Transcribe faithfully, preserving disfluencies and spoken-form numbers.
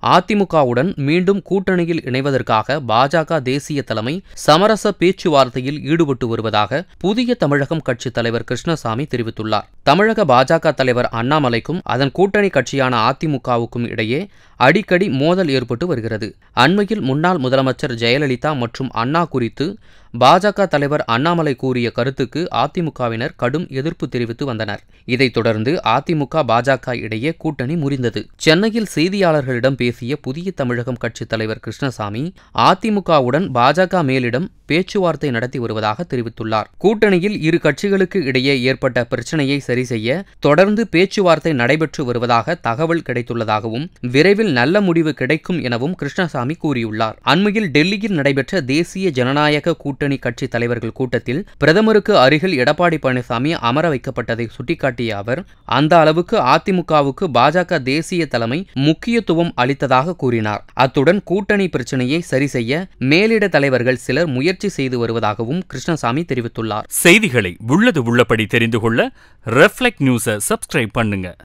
அதிமுகவுடன் மீண்டும் கூட்டணியில் இணைவதற்காக பாஜக தேசிய தலைமை சமரச பேச்சுவார்த்தையில் ஈடுபட்டு வருவதாக புதிய தமிழகம் கட்சித் தலைவர் கிருஷ்ணசாமி தெரிவித்துள்ளார். தமிழக பாஜக தலைவர் அண்ணாமலைக்கும் அதன் கூட்டணி கட்சியான அதிமுகவுக்கும் இடையே அடிக்கடி மோதல் ஏற்பட்டு வருகிறது. அண்மையில் முன்னாள் முதலமைச்சர் ஜெயலலிதா மற்றும் அண்ணா குறித்து பாஜக தலைவர் அண்ணாமலை கூறிய கருத்துக்கு அதிமுகவினர் கடும் எதிர்ப்பு தெரிவித்து வந்தனர். இதைத் தொடர்ந்து அதிமுக பாஜக இடையே கூட்டணி முறிந்தது. சென்னையில் செய்தியாளர்களிடம் பேசிய புதிய தமிழகம் கட்சித் தலைவர் கிருஷ்ணசாமி அதிமுகவுடன் பாஜக மேலிடம் பேச்சுவார்த்தை நடத்தி வருவதாக தெரிவித்துள்ளார். கூட்டணியில் இரு கட்சிகளுக்கு இடையே ஏற்பட்ட பிரச்சினையை சரி செய்ய தொடர்ந்து பேச்சுவார்த்தை நடைபெற்று வருவதாக தகவல் கிடைத்துள்ளதாகவும் விரைவில் நல்ல முடிவு கிடைக்கும் எனவும் கிருஷ்ணசாமி கூறியுள்ளார். அண்மையில் டெல்லியில் நடைபெற்ற தேசிய ஜனநாயக கூட்டணி கட்சி தலைவர்கள் கூட்டத்தில் பிரதமருக்கு அருகில் எடப்பாடி பழனிசாமி அமர வைக்கப்பட்டதை சுட்டிக்காட்டிய அவர் அந்த அளவுக்கு அதிமுகவுக்கு பாஜக தேசிய தலைமை முக்கியத்துவம் அளித்ததாக கூறினார். அத்துடன் கூட்டணி பிரச்சினையை சரி செய்ய மேலிட தலைவர்கள் சிலர் முயற்சி செய்து வருவதாகவும் கிருஷ்ணசாமி தெரிவித்துள்ளார். செய்திகளை உள்ளது உள்ளபடி தெரிந்து கொள்ள ரெஃப்ளெக்ட் நியூஸை சப்ஸ்கிரைப் பண்ணுங்க.